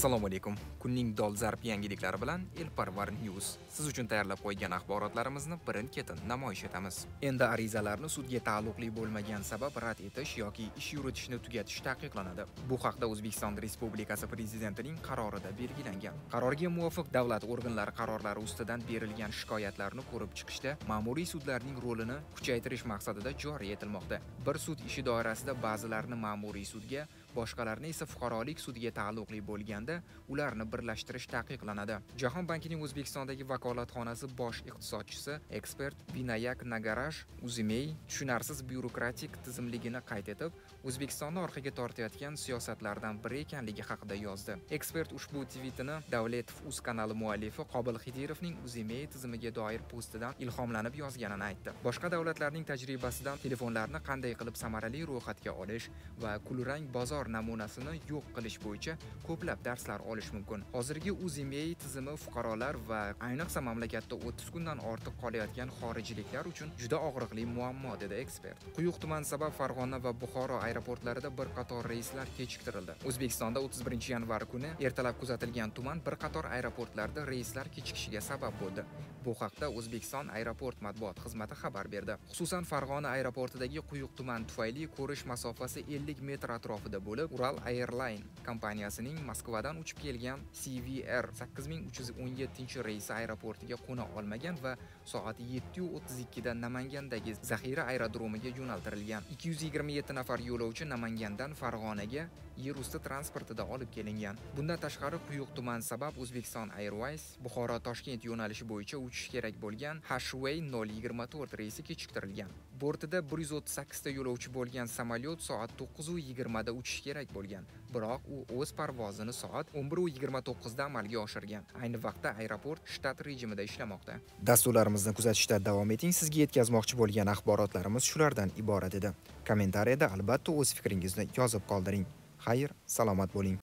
Assalomu alaykum. Kunning dolzarb yangiliklari bilan Elparvar News siz uchun tayyorlab qo'ygan axborotlarimizni birin-ketin namoyish etamiz. Endi arizalarni sudga taalluqli bo'lmagan sabab rad etish yoki ish yuritishni tugatish taqiqlanadi. Bu haqda O'zbekiston Respublikasi Prezidentining qarorida belgilangan. Qarorga muvofiq davlat organlari qarorlari ustidan berilgan shikoyatlarni ko'rib chiqishda ma'muriy sudlarning rolini kuchaytirish maqsadida joriy etilmoqda. Bir sud ishi doirasida ba'zilarini ma'muriy sudga, boshqalarni esa fuqarolik sudiga taalluqli bo'lganda ularni birlashtirish taqiqlanadi. Jahon bankining O'zbekistondagi vakolatxonasi bosh iqtisodchisi ekspert Vinayak Nagaraj Uzimey tushunarsiz byurokratik tizimligini qayd etib, O'zbekistonni orqaga tortayotgan siyosatlardan biri ekanligi haqida yozdi. Ekspert ushbu tweetini Davletov.uz kanali muallifi Qobil Xidirovning Uzimey tizimiga doir postidan ilhomlanib yozganini aytdi. Boshqa davlatlarning tajribasidan telefonlarni qanday qilib samarali ro'yxatga olish va kulrang bozor namunasini yo'q qilish bo'yicha ko'plab darslar olish mumkin. Hozirgi Uzimey tizimi fuqarolar va ayniqsa mamlakatda 30 kundan ortiq qolayotgan xorijliklar uchun juda og'riqli muammo, dedi ekspert. Quyuq tuman sabab Farg'ona va Buxoro aeroportlarida bir qator reyslar kechiktirildi. O'zbekistonda 31-yanvar kuni ertalab kuzatilgan tuman bir qator aeroportlarda reyslar kechikishiga sabab bo'ldi. Bu haqda O'zbekiston aeroport matbuot xizmati xabar berdi. Xususan Farg'ona aeroportidagi quyuq tuman tufayli ko'rish masofasi 50 metr atrofida bo'lib, Ural Airline kompaniyasining Moskvadan uchib kelgan CVR 8317-reysi aeroportiga qo'na olmagan va soat 7:32 da Namangandagi zaxira aerodromiga yo'naltirilgan. 227 nafar yo'lovchi Namangandan Farg'onaga yer usti transportida olib kelingan. Bundan tashqari quyuq tuman sabab Uzbekistan Airways Buxoro-Toshkent yo'nalishi bo'yicha uchish kerak bo'lgan Hashway 024 reysi kechiktirilgan. Bortida 138 ta yo'lovchi bo'lgan samolyot soat 9:20 da uchish kerak bo'lgan. Biroq u o'z parvozini soat 11:29 da amalga oshirgan. Ayni vaqtda aeroport shtat rejimida ishlamoqda. Dasturlarimizni kuzatishda davom eting. Sizga yetkazmoqchi bo'lgan axborotlarimiz shulardan iborat edi. Kommentariyada albatta o'z fikringizni yozib qoldiring. Xayr, salomat bo'ling.